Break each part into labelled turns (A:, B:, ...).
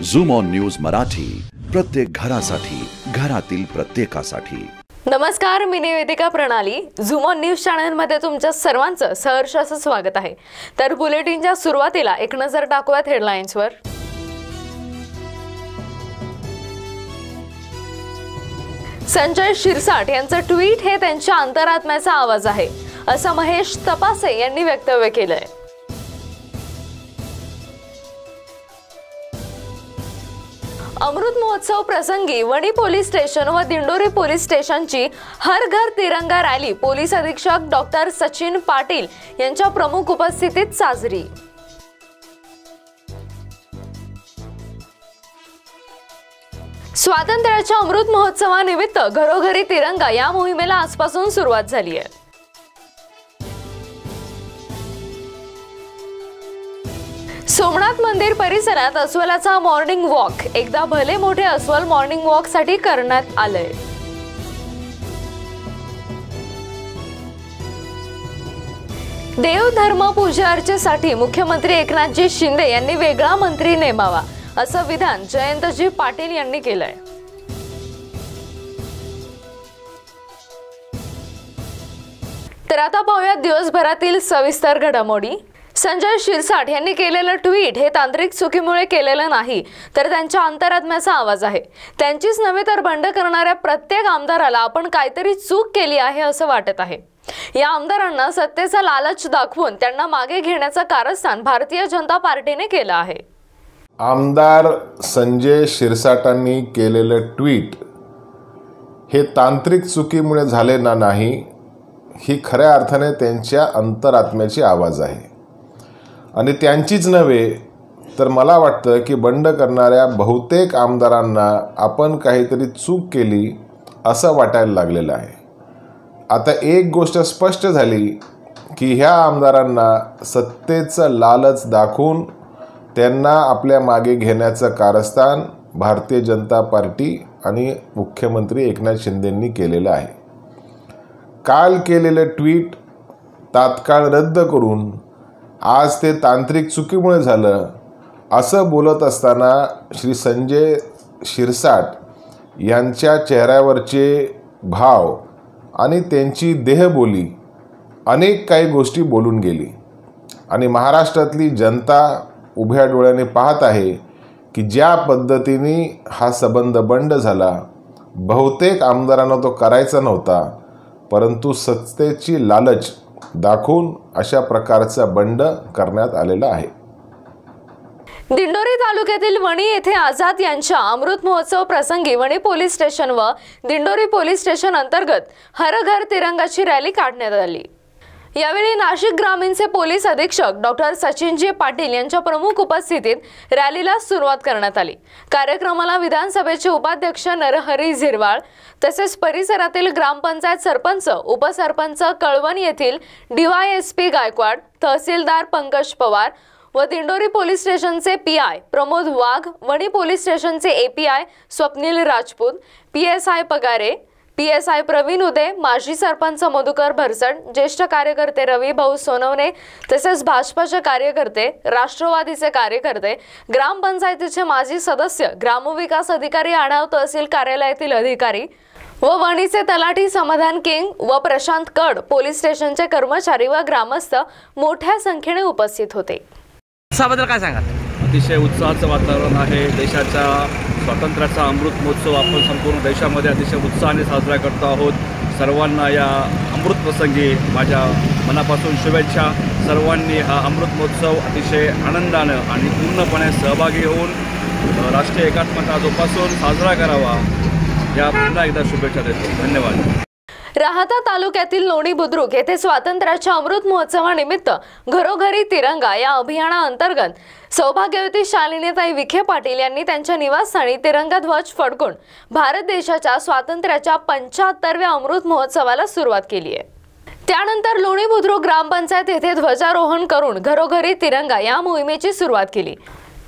A: Zoom on news Marathi, प्रत्येक घरासाठी, घरातील प्रत्येकासाठी।
B: नमस्कार, मी निवेदिका प्रणाली। झूम ऑन न्यूज चॅनल मध्ये तुमच्या सर्वांचं सहर्ष असं स्वागत आहे। तर बुलेटिनच्या सुरुवातीला एक नजर टाकूयात हेडलाईन्सवर। संजय शिरसाट यांचं ट्विट हे त्यांच्या अंतरात्म्याचा आवाज आहे, असं महेश तपासे यांनी वक्तव्य केलंय। अमृत महोत्सव प्रसंगी वणी पोलीस स्टेशन व Dindori police स्टेशनची Har Ghar Tiranga rally police अधीक्षक डॉक्टर सचिन पाटील यांच्या प्रमुख उपस्थितीत साजरी। स्वातंत्र्याच्या अमृत महोत्सवानिमित्त घरोघरी तिरंगा या मोहिमेला आजपासून सुरुवात झाली आहे। सोमनाथ मंदिर परिसरात अस्वलाचा मॉर्निंग वॉक एकदा भले मोठे अस्वल मॉर्निंग वॉक साठी करण्यात आलंय। देव धर्म पूजा अर्चेसाठी मुख्यमंत्री एकनाथजी शिंदे यांनी वेगळा मंत्री नेमावा, असं विधान जयंतजी पाटील यांनी केलंय। तर आता पाहूया दिवसभरातील सविस्तर घडामोडी। संजय शिरसाट यांनी केलेलं ट्विट हे तांत्रिक चुकीमुळे केलेलं नाही, तर त्यांच्या अंतरात्म्याचा आवाज आहे। त्यांचीच नव्हे तर बंड करणाऱ्या प्रत्येक आमदाराला आपण काहीतरी चूक केली आहे असं वाटत आहे। या आमदारांना सत्तेचा लालच दाखवून त्यांना मागे घेण्याचं कारस्थान भारतीय जनता पार्टीने केलं आहे।
C: आमदार संजय शिरसाटांनी केलेलं ट्विट हे तांत्रिक चुकीमुळे झाले नाही, ही खऱ्या अर्थाने त्यांच्या अंतरात्म्याची आवाज आहे। आणि त्यांचीच नव्हे तर मला वाटतं की बंड करणाऱ्या बहुतेक आमदारांना आपण काहीतरी चूक केली असं वाटायला लागलेलं आहे। आता एक गोष्ट स्पष्ट झाली की ह्या आमदारांना सत्तेचं लालच दाखवून त्यांना आपल्या मागे घेण्याचं कारस्थान भारतीय जनता पार्टी आणि मुख्यमंत्री एकनाथ शिंदेंनी केलेलं आहे। काल केलेलं ट्विट तात्काळ रद्द करून आज ते तांत्रिक चुकीमुळे झालं असं बोलत असताना श्री संजय शिरसाट यांच्या चेहऱ्यावरचे भाव आणि त्यांची देहबोली अनेक काही गोष्टी बोलून गेली आणि महाराष्ट्रातली जनता उभ्या डोळ्याने पाहत आहे की ज्या पद्धतीने हा संबंध बंड झाला, बहुतेक आमदारांना तो करायचा नव्हता, परंतु सत्तेची लालच दाखवून अशा प्रकारचा बंड करण्यात आलेला आहे।
B: दिंडोरी तालुक्यातील वणी येथे आझाद यांच्या अमृत महोत्सव प्रसंगी वणी पोलीस स्टेशन व दिंडोरी पोलीस स्टेशन अंतर्गत हर घर तिरंगाची रॅली काढण्यात आली। यावेळी नाशिक ग्रामीणचे पोलीस अधीक्षक डॉक्टर सचिनजी पाटील यांच्या प्रमुख उपस्थितीत रॅलीला सुरुवात करण्यात आली। कार्यक्रमाला विधानसभेचे उपाध्यक्ष नरहरी झिरवाळ तसेच परिसरातील ग्रामपंचायत सरपंच, उपसरपंच, कळवण येथील DYSP गायकवाड, तहसीलदार पंकज पवार व दिंडोरी पोलीस स्टेशनचे PI प्रमोद वाघ, वणी पोलीस स्टेशनचे API Swapnil Rajput, PSI Pagare, PSI Pravin Ude, माजी सरपंच मधुकर भरसट, ज्येष्ठ कार्यकर्ते रवी भाऊ सोनवणे तसेच भाजपचे कार्यकर्ते, राष्ट्रवादीचे कार्यकर्ते, ग्रामपंचायतीचे माजी सदस्य, ग्रामविकास अधिकारी, आढाव तहसील कार्यालयातील अधिकारी व वणीचे तलाठी समाधान किंग व प्रशांत कड, पोलीस स्टेशनचे कर्मचारी व ग्रामस्थ मोठ्या संख्येने उपस्थित होते।
D: त्याबद्दल काय सांगाल?
E: अतिशय उत्साहाचं वातावरण आहे। देशाच्या स्वातंत्र्याचा अमृत महोत्सव आपण संपूर्ण देशामध्ये अतिशय उत्साहाने साजरा करतो आहोत। सर्वांना या अमृत प्रसंगी माझ्या मनापासून शुभेच्छा। सर्वांनी हा अमृत महोत्सव अतिशय आनंदानं आणि पूर्णपणे सहभागी होऊन राष्ट्रीय एकात्मता जोपासून साजरा करावा, या पुन्हा एकदा शुभेच्छा देतो। धन्यवाद।
B: राहता तालुक्यातील लोणी बुद्रुक येथे स्वातंत्र्याच्या अमृत महोत्सवानिमित्त घरोघरी तिरंगा या अभियानाअंतर्गत सौभाग्यवती शालिनीताई विखे पाटील यांनी त्यांच्या निवासस्थानी तिरंगा ध्वज फडकून भारत देशाच्या स्वातंत्र्याच्या 75व्या अमृत महोत्सवाला सुरुवात केली आहे। त्यानंतर लोणी बुद्रुक ग्रामपंचायत येथे ध्वजारोहण करून घरोघरी तिरंगा या मोहिमेची सुरुवात केली।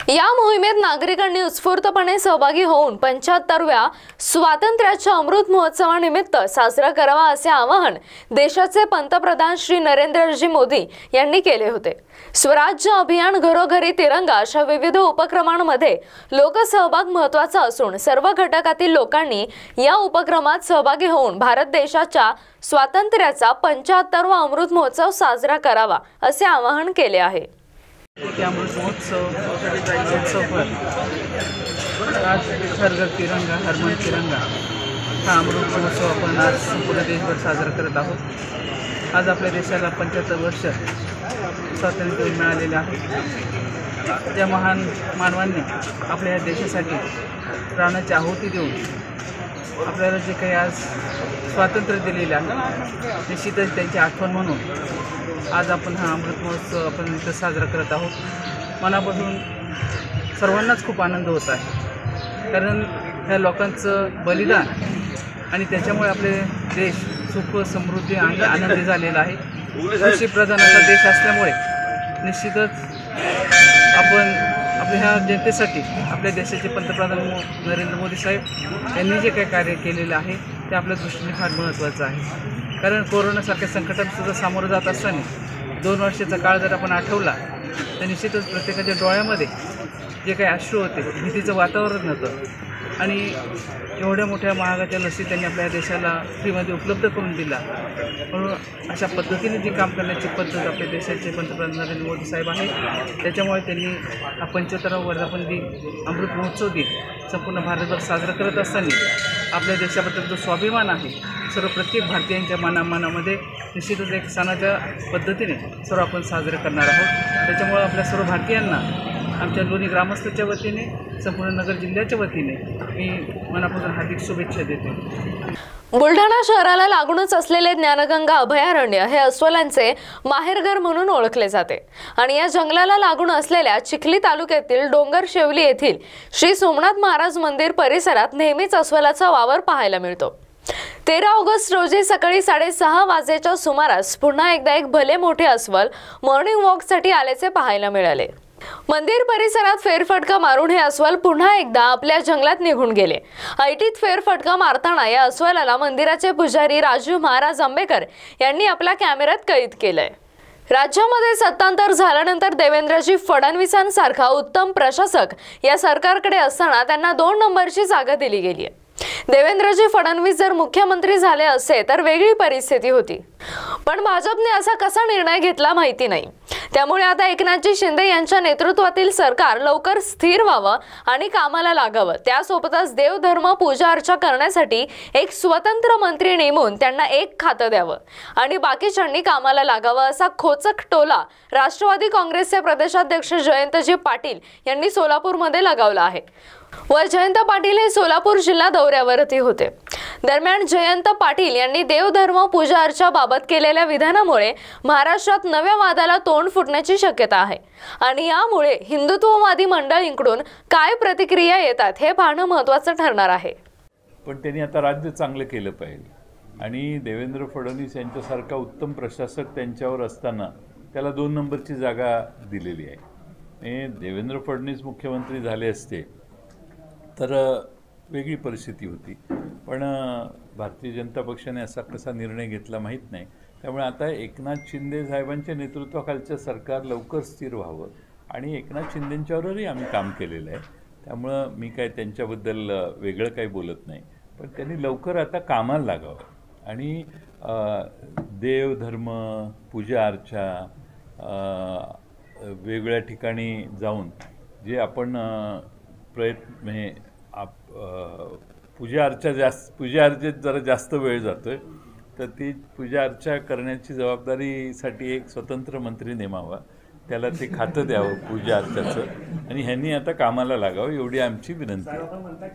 B: या मोहिमेत नागरिकांनी उत्स्फूर्तपणे सहभागी होऊन 75व्या स्वातंत्र्याच्या अमृत महोत्सवानिमित्त साजरा करावा असे आवाहन देशाचे पंतप्रधान श्री नरेंद्रजी मोदी यांनी केले होते। स्वराज्य अभियान, घरोघरी तिरंगा अशा विविध उपक्रमांमध्ये लोकसहभाग महत्त्वाचा असून सर्व घटकातील लोकांनी या उपक्रमात सहभागी होऊन भारत देशाच्या स्वातंत्र्याचा 75वा अमृत महोत्सव साजरा करावा असे आवाहन केले आहे।
F: अमृत महोत्सव पर आज हर घर तिरंगा हर मन तिरंगा हा अमृत महोत्सव आपण आज संपूर्ण देशभर साजरा करत आहोत। आज आपल्या देशाला 75 वर्ष स्वातंत्र्य मिळालेले आहे। त्या महान मानवांनी आपल्या या देशासाठी प्राणाची आहुती देऊन आपल्याला जे काही आज स्वातंत्र्य दिलेले आहे निश्चितच त्यांची आठवण म्हणून आज आपण हा अमृत महोत्सव आपण इथं साजरा करत आहोत। मनापासून सर्वांनाच खूप आनंद होत आहे, कारण ह्या लोकांचं बलिदान आणि त्याच्यामुळे आपले देश सुख समृद्धी आणि आनंदी झालेला आहे। कृषीप्रधान असा देश असल्यामुळे निश्चितच आपण आपल्या ह्या जनतेसाठी आपल्या देशाचे पंतप्रधान नरेंद्र मोदी साहेब यांनी जे काही कार्य केलेलं आहे ते आपल्या दृष्टीने फार महत्त्वाचं आहे। कारण कोरोनासारख्या संकटांसुद्धा सामोरं जात असताना 2 वर्षाचा काळ जर आपण आठवला तर निश्चितच प्रत्येकाच्या डोळ्यामध्ये जे काही अश्रू होते, भीतीचं वातावरण होतं आणि एवढ्या मोठ्या महागाच्या लसी त्यांनी आपल्या देशाला फ्रीमध्ये उपलब्ध करून दिला। म्हणून अशा पद्धतीने जी काम करण्याची पद्धत आपल्या देशाचे पंतप्रधान नरेंद्र मोदी साहेब आहे, त्याच्यामुळे त्यांनी हा 75वा वर्धापन दिन अमृत महोत्सव दिन संपूर्ण भारतभर साजरा करत असताना आपल्या देशाबद्दल जो स्वाभिमान आहे सर्व प्रत्येक भारतीयांच्या मनामध्ये निश्चितच एक सणाच्या पद्धतीने सर्व आपण साजरे करणार आहोत। त्याच्यामुळे आपल्या सर्व भारतीयांना आमच्या लोणी ग्रामस्थाच्या वतीने संपूर्ण नगर जिल्ह्याच्या वतीने मी मनापासून हार्दिक शुभेच्छा देते।
B: बुलढाणा शहराला लागूनच असलेले ज्ञानगंगा अभयारण्य हे अस्वलांचे माहेरघर म्हणून ओळखले जाते आणि या जंगलाला लागून असलेल्या चिखली तालुक्यातील डोंगर शेवली येथील श्री सोमनाथ महाराज मंदिर परिसरात नेहमीच अस्वलाचा वावर पाहायला मिळतो। 13 ऑगस्ट रोजी सकाळी 6:30 वाजेच्या सुमारास पुन्हा एकदा एक भले मोठे अस्वल मॉर्निंग वॉकसाठी आल्याचे पाहायला मिळाले। मंदिर परिसरात फेरफटका मारून हे अस्वल पुन्हा एकदा आपल्या जंगलात निघून गेले। ऐटीत फेरफटका मारताना या अस्वलाला मंदिराचे पुजारी राजू महाराज आंबेकर यांनी आपल्या कॅमेऱ्यात कैद केलंय। राज्यामध्ये सत्तांतर झाल्यानंतर देवेंद्रजी फडणवीसांसारखा उत्तम प्रशासक या सरकारकडे असताना त्यांना 2 नंबरची जागा दिली गेली आहे। देवेंद्रजी फडणवीस जर मुख्यमंत्री झाले असते तर वेगळी परिस्थिती होती, पण भाजपने असा कसा निर्णय घेतला माहिती नाही। त्यामुळे आता एकनाथजी शिंदे यांच्या नेतृत्वातील सरकार लवकर स्थिर व्हावं आणि कामाला लागावं। त्यासोबतच देवधर्म पूजा अर्चा करण्यासाठी एक स्वतंत्र मंत्री नेमून त्यांना एक खातं द्यावं आणि बाकीच्यांनी कामाला लागावं असा खोचक टोला राष्ट्रवादी काँग्रेसचे प्रदेशाध्यक्ष जयंतजी पाटील यांनी सोलापूरमध्ये लगावला आहे व जयंत पाटील हे सोलापूर जिल्हा दौऱ्यावरती होते। दरम्यान जयंत पाटील यांनी देवधर्म पूजा अर्चा बाबत केलेल्या विधानामुळे महाराष्ट्रात नव्या वादाला तोंड फुटण्याची शक्यता आहे आणि यामुळे हिंदुत्ववादी मंडळींकडून काय प्रतिक्रिया येतात हे पाहणं महत्त्वाचं ठरणार आहे।
G: पण त्यांनी आता राज्य चांगलं केलं पाहिजे आणि देवेंद्र फडणवीस यांच्यासारखा उत्तम प्रशासक त्यांच्यावर असताना त्याला 2 नंबरची जागा दिलेली आहे। देवेंद्र फडणवीस मुख्यमंत्री झाले असते तर वेगळी परिस्थिती होती, पण भारतीय जनता पक्षाने असा कसा निर्णय घेतला माहीत नाही। त्यामुळे आता एकनाथ शिंदे साहेबांच्या नेतृत्वाखालचं सरकार लवकर स्थिर व्हावं आणि एकनाथ शिंदेंच्यावरही आम्ही काम केलेलं आहे, त्यामुळं मी काय त्यांच्याबद्दल वेगळं काही बोलत नाही, पण त्यांनी लवकर आता कामाला लागावं आणि देव धर्म पूजा अर्चा वेगवेगळ्या ठिकाणी जाऊन जे आपण प्रयत्न हे पूजा अर्चेत जरा जास्त वेळ जातो आहे, तर ती पूजा अर्चा करण्याची जबाबदारीसाठी एक स्वतंत्र मंत्री नेमावा, त्याला ते खातं द्यावं पूजा अर्चाचं आणि ह्यांनी आता कामाला लागावं एवढी आमची विनंती आहे।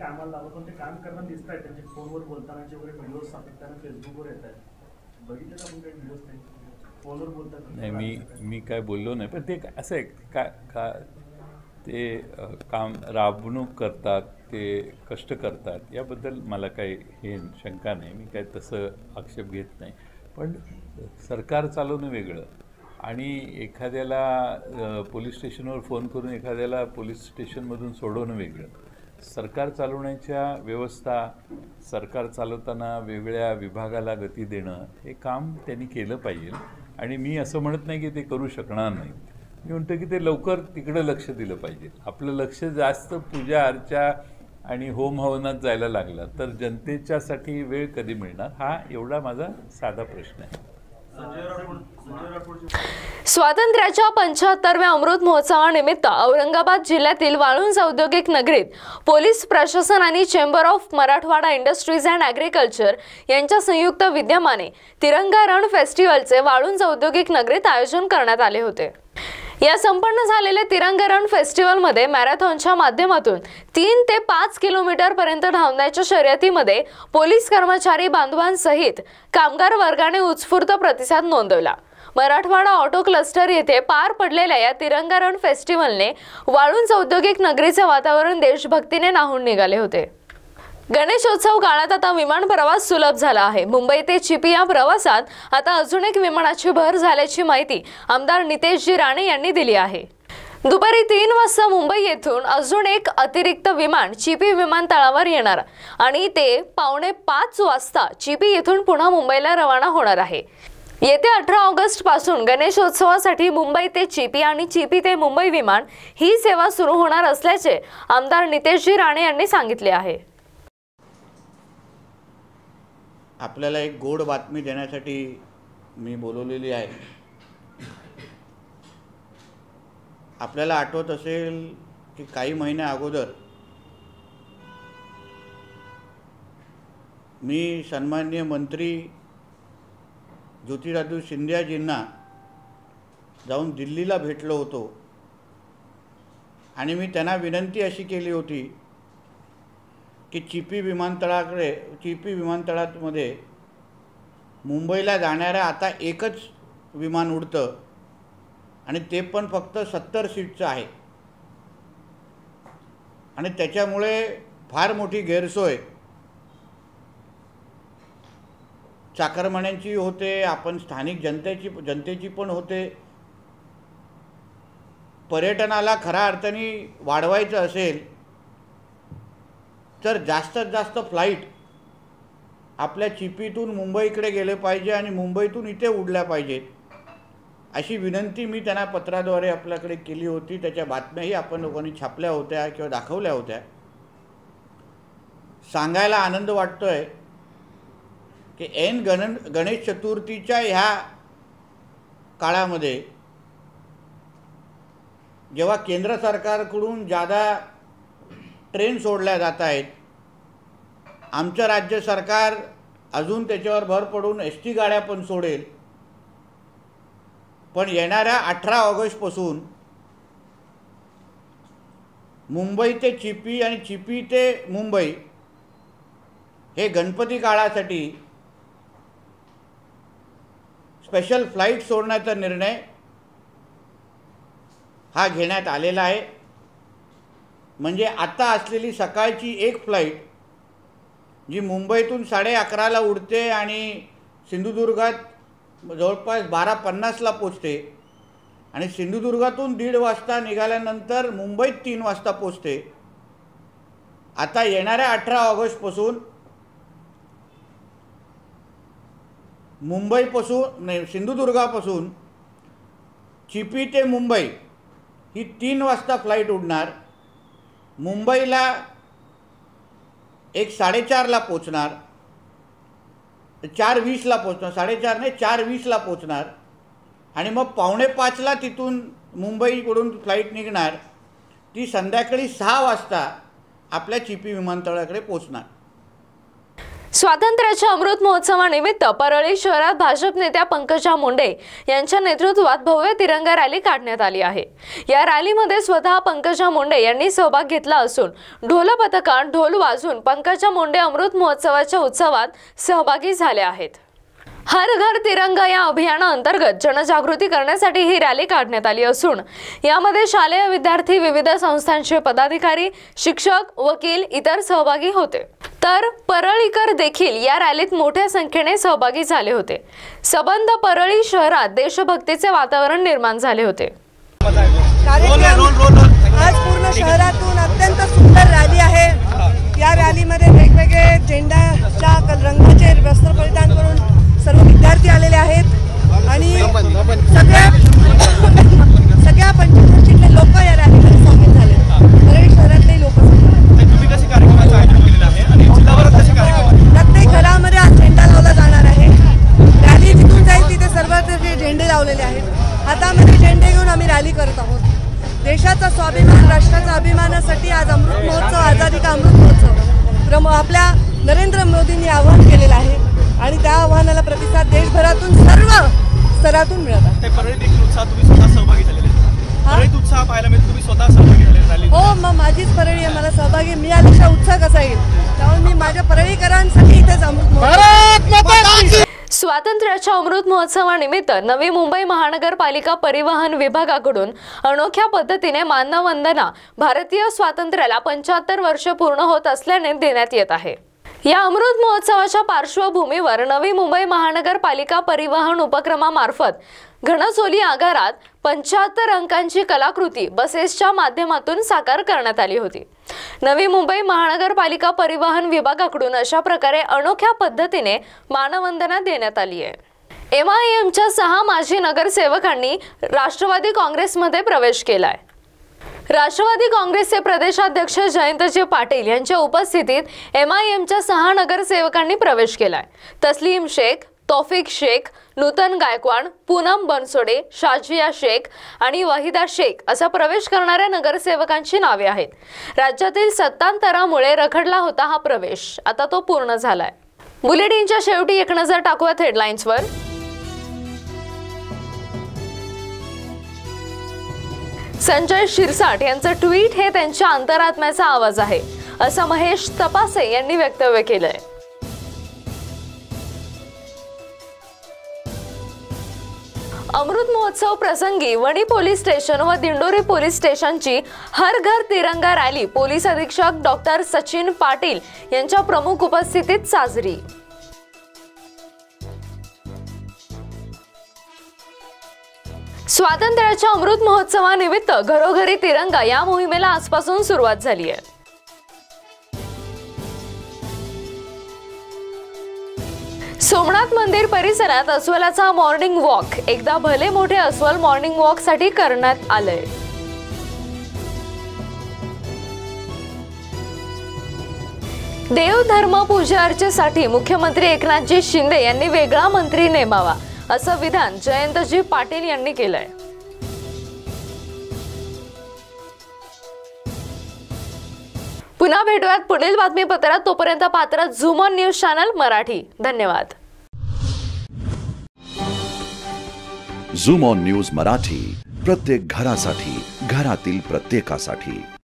G: नाही, मी काय बोललो नाही, पण ते असं आहे का ते काम राबवणूक करतात, ते कष्ट करतात, याबद्दल मला काही हे शंका नाही, मी काय तसं आक्षेप घेत नाही। पण सरकार चालवणं वेगळं आणि एखाद्याला पोलीस स्टेशनवर फोन करून एखाद्याला पोलीस स्टेशनमधून सोडवणं वेगळं. सरकार चालवण्याच्या व्यवस्था, सरकार चालवताना वेगळ्या विभागाला गती देणं हे काम त्यांनी केलं पाहिजे. आणि मी असं म्हणत नाही की ते करू शकणार नाही. मी म्हणतो की ते लवकर तिकडं लक्ष दिलं पाहिजे. आपलं लक्ष जास्त पूजा अर्चा आणि होम हवनात जायला लागला तर जनतेच्यासाठी वेळ कधी मिळणार, हा एवढा माझा साधा प्रश्न आहे.
B: स्वातंत्र्याच्या 75व्या अमृत महोत्सवानिमित्त औरंगाबाद जिल्ह्यातील वाळुंज औद्योगिक नगरीत पोलीस प्रशासन आणि chamber of Marathwada industries and agriculture यांच्या संयुक्त विद्यमाने तिरंगा रण फेस्टिवलचे वाळुंज औद्योगिक नगरीत आयोजन करण्यात आले होते. या संपन्न झालेल्या तिरंगा रण फेस्टिवलमध्ये मॅरेथॉनच्या माध्यमातून 3 ते 5 किलोमीटर पर्यंत धावण्याच्या शर्यतीमध्ये पोलीस कर्मचारी बांधवांसहित कामगार वर्गाने उत्स्फूर्त प्रतिसाद नोंदवला. मराठवाडा ऑटो क्लस्टर येथे पार पडलेल्या या तिरंगा रण फेस्टिवलने वाळुंज औद्योगिक नगरीचे वातावरण देशभक्तीने न्हाऊन निघाले होते. गणेशोत्सव काळात आता विमान प्रवास सुलभ झाला आहे. मुंबई ते चिपी या प्रवासात आता अजून एक विमानाची भर झाल्याची माहिती आमदार नितेशजी राणे यांनी दिली आहे. दुपारी 3 वाजता मुंबई येथून अजून एक अतिरिक्त विमान चिपी विमानतळावर येणार आणि ते 4:45 वाजता चिपी येथून पुन्हा मुंबईला रवाना होणार आहे. येत्या 18 ऑगस्ट पासून गणेशोत्सवासाठी मुंबई ते चिपी आणि चिपी ते मुंबई विमान ही सेवा सुरू होणार असल्याचे आमदार नितेशजी राणे यांनी सांगितले आहे.
H: आपल्याला एक गोड बातमी देण्यासाठी मी बोलवलेली आहे. आपल्याला आठवत असेल की काही महिन्या अगोदर मी सन्माननीय मंत्री ज्योतिरादित्य सिंधियाजींना जाऊन दिल्लीला भेटलो होतो आणि मी त्यांना विनंती अशी केली होती की चिपी विमानतळामध्ये मुंबईला जाणाऱ्या आता एकच विमान उडतं आणि ते पण फक्त 70 सीटचं आहे आणि त्याच्यामुळे फार मोठी गैरसोय चाकरमान्यांची होते, आपण स्थानिक जनतेची पण होते. पर्यटनाला खऱ्या अर्थाने वाढवायचं असेल तर जास्तीत जास्त फ्लाईट आपल्या चिपीतून मुंबईकडे गेले पाहिजे आणि मुंबईतून इथे उडल्या पाहिजेत अशी विनंती मी त्यांना पत्राद्वारे आपल्याकडे केली होती. त्याच्या बातम्याही आपण लोकांनी छापल्या होत्या किंवा दाखवल्या होत्या. सांगायला आनंद वाटतोय की गणेश चतुर्थीच्या ह्या काळामध्ये जेव्हा केंद्र सरकारकडून जादा ट्रेन सोडल्या जात आहेत, आमचं राज्य सरकार अजून त्याच्यावर भर पडून ST गाड्या पण सोडेल. पण येणाऱ्या 18 ऑगस्टपासून मुंबई ते चिपी आणि चिपी ते मुंबई हे गणपती काळासाठी स्पेशल फ्लाईट सोडण्याचा निर्णय हा घेण्यात आलेला आहे. म्हणजे आता असलेली सकाळची एक फ्लाईट जी मुंबईतून 11:30ला उडते आणि सिंधुदुर्गात जवळपास 12:50ला पोचते आणि सिंधुदुर्गातून 1:30 वाजता निघाल्यानंतर मुंबईत 3 वाजता पोचते. आता येणाऱ्या 18 ऑगस्टपासून सिंधुदुर्गापासून चिपी ते मुंबई ही 3 वाजता फ्लाईट उडणार. मुंबईला 4:30ला पोचणार, 4:20ला पोचणार, 4:30 नाही 4:20ला पोचणार आणि मग 4:45ला तिथून मुंबईकडून फ्लाईट निघणार. ती संध्याकाळी 6 वाजता आपल्या चिपी विमानतळाकडे पोचणार.
B: स्वातंत्र्याच्या अमृत महोत्सवानिमित्त परळी शहरात भाजप नेत्या पंकजा मुंडे यांच्या नेतृत्वात भव्य तिरंगा रॅली काढण्यात आली आहे. या रॅलीमध्ये स्वतः पंकजा मुंडे यांनी सहभाग घेतला असून ढोल पथकात ढोल वाजवून पंकजा मुंडे अमृत महोत्सवाच्या उत्सवात सहभागी झाले आहेत. हर घर तिरंगा या अभियानाअंतर्गत जनजागृती करण्यासाठी ही रॅली काढण्यात आली असून यामध्ये शालेय विद्यार्थी, विविध संस्थांचे पदाधिकारी, शिक्षक, वकील इतर सहभागी होते। तर परळीकर देखील या रॅलीत मोठ्या संख्येने सहभागी झाले होते। सबंध परळी शहरात देशभक्तीचे वातावरण निर्माण झाले होते।
I: आज पूर्ण शहरातून अत्यंत सुंदर रॅली आहे। या रॅलीमध्ये वेगवेगळे झेंडाच्या रंगाचे वस्त्र परिधान करून सर्व विद्यार्थी आलेले आहेत आणि सगळ्या पंचक्रोशीतले लोक या रॅलीमध्ये सामील झाले। परळी शहरातले लोक प्रत्येक घरामध्ये आज झेंडा लावला जाणार आहे। रॅली जिथून जाईल तिथे सर्व झेंडे लावलेले आहेत। हातामध्ये झेंडे घेऊन आम्ही रॅली करत आहोत। देशाचा स्वाभिमान, राष्ट्राचा अभिमानासाठी आज अमृत महोत्सव, आझादी का अमृत महोत्सव आपल्या नरेंद्र मोदींनी आवाहन केलेलं आहे आणि त्या आव्हानाला प्रतिसाद देशभरातून सर्व स्तरातून मिळत आहे।
J: तुम्ही स्वतः सहभागी झालेले आहेत। उत्साह पाहायला मिळतो, तुम्ही स्वतः सहभागी झालेले।
I: हो, मग माझीच परळी आहे, मला सहभागी मिळाल्याचा उत्साह कसा येईल, त्यामुळे मी माझ्या परळीकरांसाठी इथेच अमृत महोत्सव।
B: स्वातंत्र्याच्या अमृत महोत्सवानिमित्त नवी मुंबई महानगरपालिका परिवहन विभागाकडून अनोख्या पद्धतीने मानवंदना भारतीय स्वातंत्र्याला 75 वर्ष पूर्ण होत असल्याने देण्यात येत आहे। या अमृत महोत्सवाच्या पार्श्वभूमीवर नवी मुंबई महानगरपालिका परिवहन उपक्रमामार्फत घनसोली आगारात 75 अंकांची कलाकृती बसेसच्या माध्यमातून साकार करण्यात आली होती। नवी मुंबई महानगरपालिका परिवहन विभागाकडून अशा प्रकारे अनोख्या पद्धतीने मानवंदना देण्यात आली आहे। MIMच्या 6 माजी नगरसेवकांनी राष्ट्रवादी काँग्रेसमध्ये प्रवेश केलाय। राष्ट्रवादी काँग्रेसचे प्रदेशाध्यक्ष जयंतजी पाटील यांच्या उपस्थितीत MIMच्या 6 नगरसेवकांनी प्रवेश केलाय। तस्लीम शेख, तौफिक शेख, नूतन गायकवाड, पूनम बनसोडे, शाजिया शेख आणि वहिदा शेख असा प्रवेश करणाऱ्या नगरसेवकांची नावे आहेत। राज्यातील सत्तांतरामुळे रखडला होता हा प्रवेश, आता तो पूर्ण झालाय। बुलेटिनच्या शेवटी एक नजर टाकूयात हेडलाईन्सवर। संजय शिरसाट यांचं ट्विट हे त्यांच्या अंतरात्म्याचा आवाज आहे, असं महेश तपासे यांनी वक्तव्य केलंय। अमृत महोत्सव प्रसंगी वणी पोलीस स्टेशन व Dindori police स्टेशनची Har Ghar Tiranga rally police अधीक्षक डॉक्टर सचिन पाटील यांच्या प्रमुख उपस्थितीत साजरी। स्वातंत्र्याच्या अमृत महोत्सवानिमित्त घरोघरी तिरंगा या मोहिमेला आजपासून सुरुवात झाली आहे। सोमनाथ मंदिर परिसरात अस्वलाचा मॉर्निंग वॉक एकदा भले मोठे अस्वल मॉर्निंग वॉक साठी करण्यात आलंय। देव धर्म पूजा अर्चेसाठी मुख्यमंत्री एकनाथजी शिंदे यांनी वेगळा मंत्री नेमावा, असं विधान जयंतजी पाटील यांनी केलंय। पुन्हा भेटूयात पुढील बातमीपत्रात, तोपर्यंत पात्र Zoom on news channel Marathi. धन्यवाद।
A: झूम ऑन न्यूज मराठी, प्रत्येक घरासाठी, घरातील प्रत्येकासाठी।